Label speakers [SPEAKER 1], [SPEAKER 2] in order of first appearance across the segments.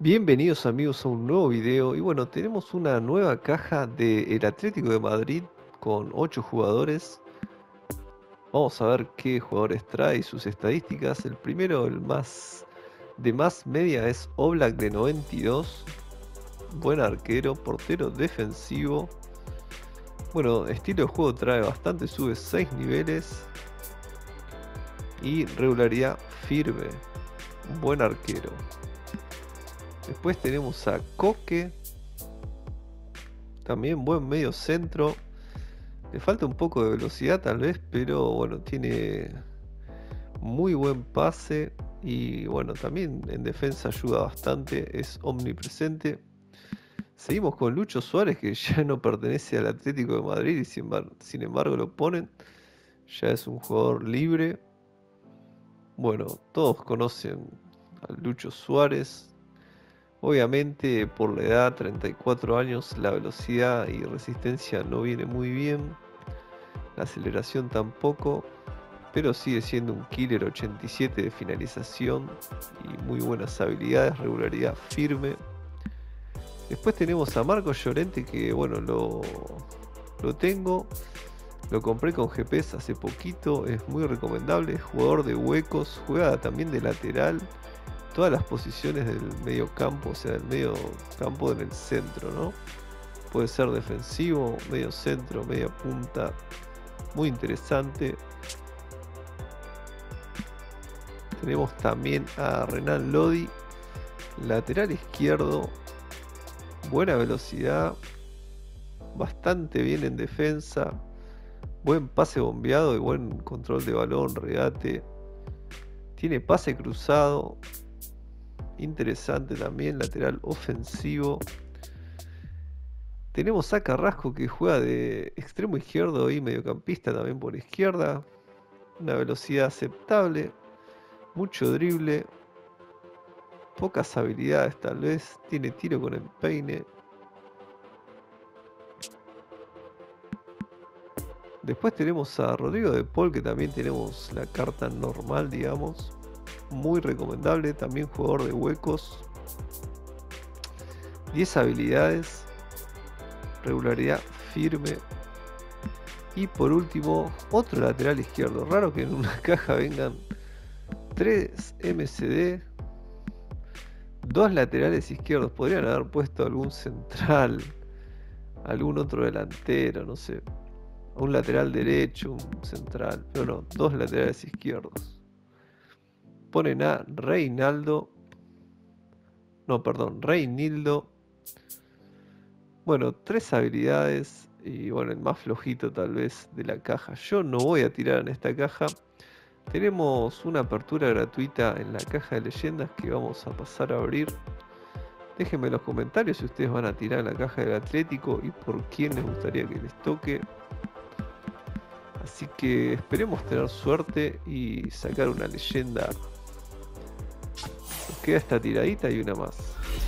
[SPEAKER 1] Bienvenidos amigos a un nuevo video y bueno, tenemos una nueva caja del Atlético de Madrid con 8 jugadores. Vamos a ver qué jugadores trae y sus estadísticas. El primero, el más de más media, es Oblak de 92. Buen arquero, portero defensivo. Bueno, estilo de juego trae bastante, sube 6 niveles y regularidad firme. Buen arquero. Después tenemos a Coque, también buen medio centro. Le falta un poco de velocidad tal vez, pero bueno, tiene muy buen pase y bueno, también en defensa ayuda bastante, es omnipresente. Seguimos con Lucho Suárez, que ya no pertenece al Atlético de Madrid y sin embargo lo ponen. Ya es un jugador libre. Bueno, todos conocen a Lucho Suárez. Obviamente por la edad, 34 años, la velocidad y resistencia no viene muy bien. La aceleración tampoco, pero sigue siendo un killer. 87 de finalización y muy buenas habilidades, regularidad firme. Después tenemos a Marco Llorente, que bueno, lo tengo, lo compré con GPS hace poquito, es muy recomendable, es jugador de huecos, juega también de lateral, todas las posiciones del medio campo, o sea, del medio campo en el centro, ¿no? Puede ser defensivo, medio centro, media punta, muy interesante. Tenemos también a Renan Lodi, lateral izquierdo, buena velocidad, bastante bien en defensa, buen pase bombeado y buen control de balón, regate. Tiene pase cruzado, interesante también, lateral ofensivo. Tenemos a Carrasco, que juega de extremo izquierdo y mediocampista también por izquierda. Una velocidad aceptable, mucho drible, pocas habilidades tal vez, tiene tiro con empeine. Después tenemos a Rodrigo de Paul, que también tenemos la carta normal, digamos. Muy recomendable, también jugador de huecos. 10 habilidades, regularidad firme. Y por último, otro lateral izquierdo. Raro que en una caja vengan 3 MCD, 2 laterales izquierdos. Podrían haber puesto algún central, algún otro delantero, no sé. Un lateral derecho, un central. Pero no, 2 laterales izquierdos. Ponen a Reinaldo. No, perdón, Reinildo. Bueno, 3 habilidades. Y bueno, el más flojito tal vez de la caja. Yo no voy a tirar en esta caja. Tenemos una apertura gratuita en la caja de leyendas que vamos a pasar a abrir. Déjenme en los comentarios si ustedes van a tirar en la caja del Atlético y por quién les gustaría que les toque. Así que esperemos tener suerte y sacar una leyenda. Nos queda esta tiradita y una más.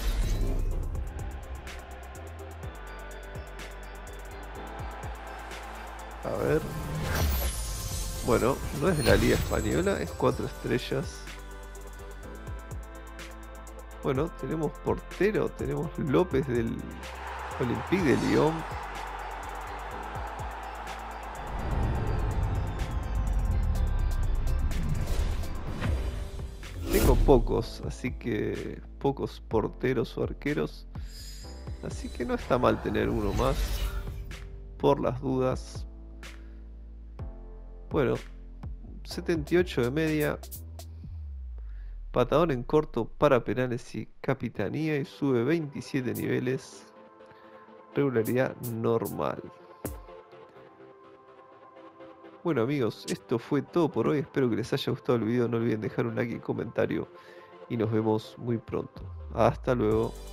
[SPEAKER 1] A ver. Bueno, no es de la Liga Española, es 4 estrellas. Bueno, tenemos portero, tenemos López del Olympique de Lyon. Tengo pocos, así que pocos porteros o arqueros. Así que no está mal tener uno más, por las dudas. Bueno, 78 de media. Patadón en corto para penales y capitanía y sube 27 niveles. Regularidad normal. Bueno amigos, esto fue todo por hoy. Espero que les haya gustado el video. No olviden dejar un like y comentario. Y nos vemos muy pronto. Hasta luego.